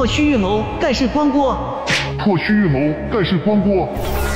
破虚月谋，盖世光锅。 破虚月谋，盖世光锅。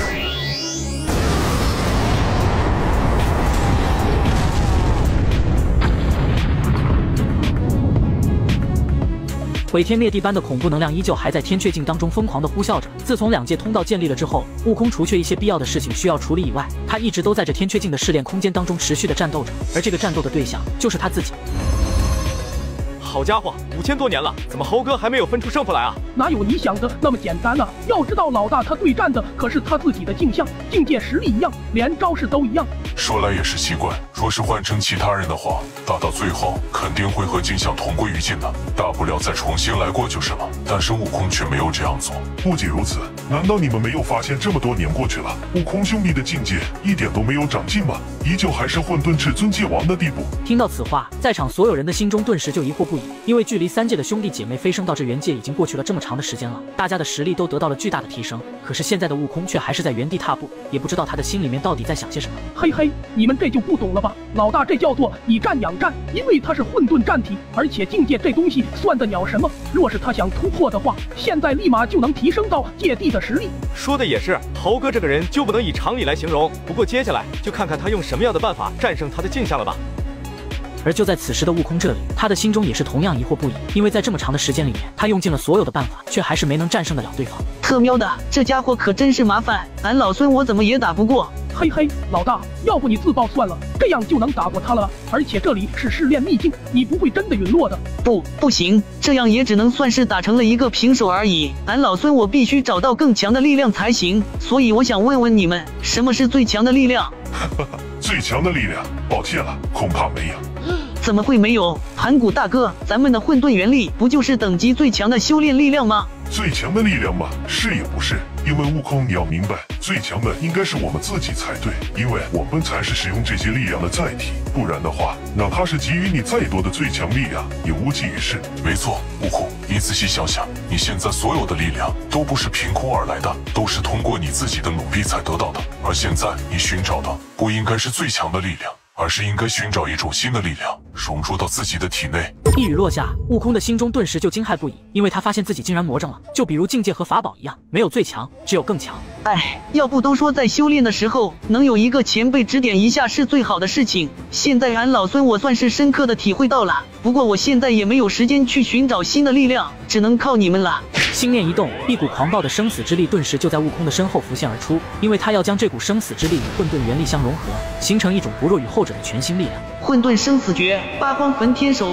毁天灭地般的恐怖能量依旧还在天阙镜当中疯狂地呼啸着。自从2界通道建立了之后，悟空除却一些必要的事情需要处理以外，他一直都在这天阙镜的试炼空间当中持续地战斗着，而这个战斗的对象就是他自己。 好家伙，5000多年了，怎么猴哥还没有分出胜负来啊？ 哪有你想的那么简单啊？要知道老大他对战的可是他自己的镜像，境界实力一样，连招式都一样。 说来也是奇怪，若是换成其他人的话，打到最后肯定会和镜像同归于尽的，大不了再重新来过就是了。但是悟空却没有这样做。不仅如此，难道你们没有发现这么多年过去了，悟空兄弟的境界一点都没有长进吗？依旧还是混沌至尊界王的地步。 听到此话，在场所有人的心中顿时就疑惑不已。 因为距离3界的兄弟姐妹飞升到这元界已经过去了这么长的时间了，大家的实力都得到了巨大的提升。可是现在的悟空却还是在原地踏步，也不知道他的心里面到底在想些什么。 嘿嘿，你们这就不懂了吧？老大这叫做以战养战，因为他是混沌战体，而且境界这东西算得了什么？若是他想突破的话，现在立马就能提升到界地的实力。 说的也是，猴哥这个人就不能以常理来形容。不过接下来就看看他用什么样的办法战胜他的镜像了吧。 而就在此时的悟空这里，他的心中也是同样疑惑不已，因为在这么长的时间里面，他用尽了所有的办法，却还是没能战胜得了对方。 特喵的，这家伙可真是麻烦，俺老孙我怎么也打不过。 嘿嘿，老大，要不你自爆算了，这样就能打过他了。而且这里是试炼秘境，你不会真的陨落的。 不行，这样也只能算是打成了一个平手而已。俺老孙我必须找到更强的力量才行。所以我想问问你们，什么是最强的力量？ 最强的力量，抱歉了，恐怕没有。 怎么会没有？盘古大哥，咱们的混沌元力不就是等级最强的修炼力量吗？ 最强的力量嘛，是也不是。因为悟空，你要明白，最强的应该是我们自己才对，因为我们才是使用这些力量的载体。不然的话，哪怕是给予你再多的最强力量，也无济于事。没错，悟空，你仔细想想，你现在所有的力量都不是凭空而来的，都是通过你自己的努力才得到的。而现在你寻找的不应该是最强的力量。 而是应该寻找一种新的力量，融入到自己的体内。 一语落下，悟空的心中顿时就惊骇不已，因为他发现自己竟然魔怔了。就比如境界和法宝一样，没有最强，只有更强。 哎，要不都说在修炼的时候，能有一个前辈指点一下是最好的事情。现在俺老孙我算是深刻的体会到了。不过我现在也没有时间去寻找新的力量，只能靠你们了。 心念一动，一股狂暴的生死之力顿时就在悟空的身后浮现而出，因为他要将这股生死之力与混沌元力相融合，形成一种不弱于后者的全新力量。 混沌生死诀，八荒焚天手，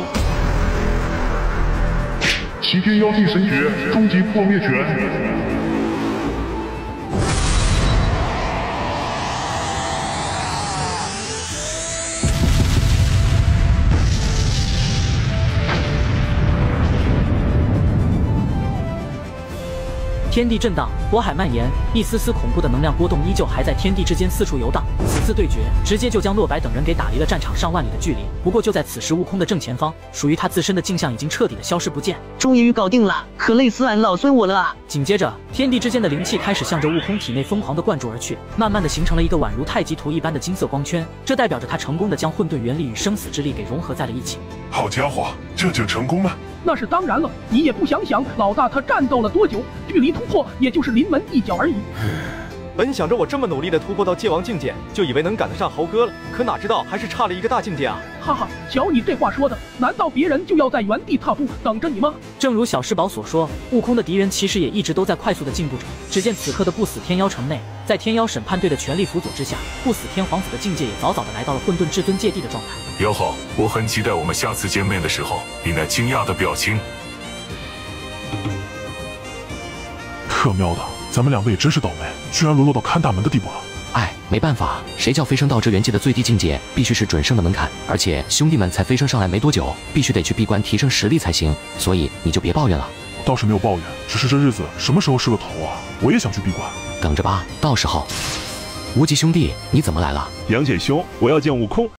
齐天妖气神诀，终极破灭拳。 天地震荡，火海蔓延，一丝丝恐怖的能量波动依旧还在天地之间四处游荡。此次对决直接就将洛白等人给打离了战场上万里的距离。不过就在此时，悟空的正前方，属于他自身的镜像已经彻底的消失不见。 终于搞定了，可累死俺老孙我了啊！ 紧接着，天地之间的灵气开始向着悟空体内疯狂的灌注而去，慢慢的形成了一个宛如太极图一般的金色光圈。这代表着他成功的将混沌元力与生死之力给融合在了一起。 好家伙，这就成功了！ 那是当然了，你也不想想，老大他战斗了多久，距离突破也就是临门一脚而已。 本想着我这么努力的突破到界王境界，就以为能赶得上猴哥了，可哪知道还是差了一个大境界啊！ 哈哈，瞧你这话说的，难道别人就要在原地踏步等着你吗？ 正如小世宝所说，悟空的敌人其实也一直都在快速的进步着。只见此刻的不死天妖城内，在天妖审判队的全力辅佐之下，不死天皇子的境界也早早的来到了混沌至尊界地的状态。 妖后，我很期待我们下次见面的时候，你那惊讶的表情。 特喵的，咱们两个也真是倒霉，居然沦落到看大门的地步了。 哎，没办法，谁叫飞升到这元界的最低境界必须是准圣的门槛，而且兄弟们才飞升上来没多久，必须得去闭关提升实力才行。所以你就别抱怨了。 倒是没有抱怨，只是这日子什么时候是个头啊？我也想去闭关。 等着吧，到时候。无极兄弟，你怎么来了？ 杨戬兄，我要见悟空。